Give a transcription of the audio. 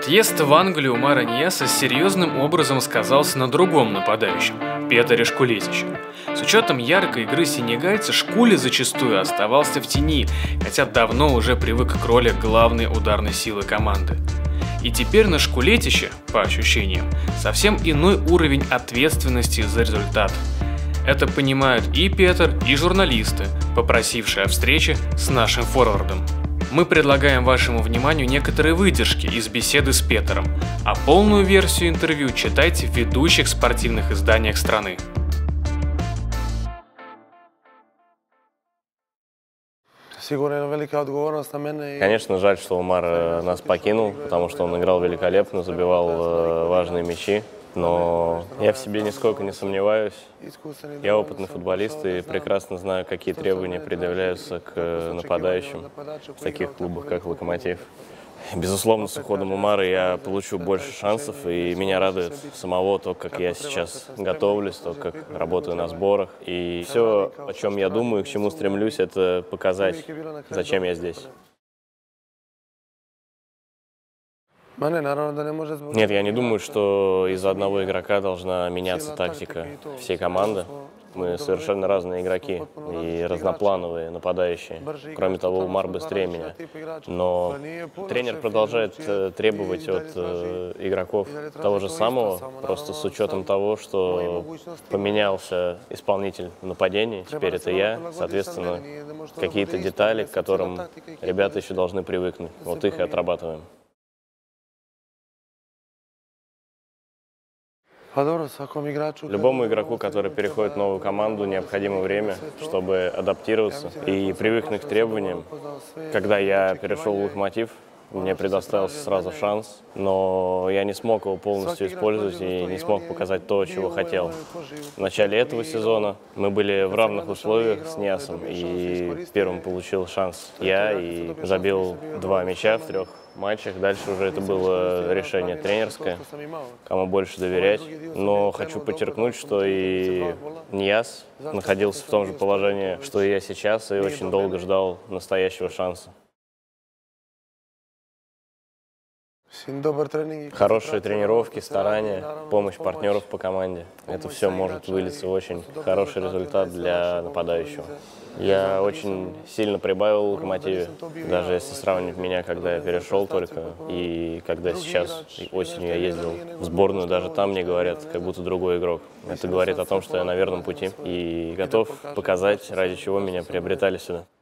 Отъезд в Англию Умара Нияса серьезным образом сказался на другом нападающем – Петере Шкулетиче. С учетом яркой игры сенегальца, Шкули зачастую оставался в тени, хотя давно уже привык к роли главной ударной силы команды. И теперь на Шкулетиче, по ощущениям, совсем иной уровень ответственности за результат. Это понимают и Петер, и журналисты, попросившие о встрече с нашим форвардом. Мы предлагаем вашему вниманию некоторые выдержки из беседы с Петером, а полную версию интервью читайте в ведущих спортивных изданиях страны. Конечно, жаль, что Умар нас покинул, потому что он играл великолепно, забивал важные мячи. Но я в себе нисколько не сомневаюсь. Я опытный футболист и прекрасно знаю, какие требования предъявляются к нападающим в таких клубах, как «Локомотив». Безусловно, с уходом Умара я получу больше шансов, и меня радует самого то, как я сейчас готовлюсь, то, как работаю на сборах. И все, о чем я думаю, к чему стремлюсь, это показать, зачем я здесь. Нет, я не думаю, что из-за одного игрока должна меняться тактика всей команды. Мы совершенно разные игроки и разноплановые нападающие. Кроме того, Умар быстрее меня. Но тренер продолжает требовать от игроков того же самого, просто с учетом того, что поменялся исполнитель нападений. Теперь это я. Соответственно, какие-то детали, к которым ребята еще должны привыкнуть. Вот их и отрабатываем. Любому игроку, который переходит в новую команду, необходимо время, чтобы адаптироваться и привыкнуть к требованиям. Когда я перешел в «Локомотив», мне предоставился сразу шанс, но я не смог его полностью использовать и не смог показать то, чего хотел. В начале этого сезона мы были в равных условиях с Ниясом, и первым получил шанс я и забил 2 мяча в 3 матчах. Дальше уже это было решение тренерское, кому больше доверять. Но хочу подчеркнуть, что и Нияс находился в том же положении, что и я сейчас, и очень долго ждал настоящего шанса. Хорошие тренировки, старания, помощь партнеров по команде. Это все может вылиться в очень хороший результат для нападающего. Я очень сильно прибавил в «Локомотиве», даже если сравнивать меня, когда я перешел только, и когда сейчас, осенью я ездил в сборную, даже там мне говорят, как будто другой игрок. Это говорит о том, что я на верном пути и готов показать, ради чего меня приобретали сюда.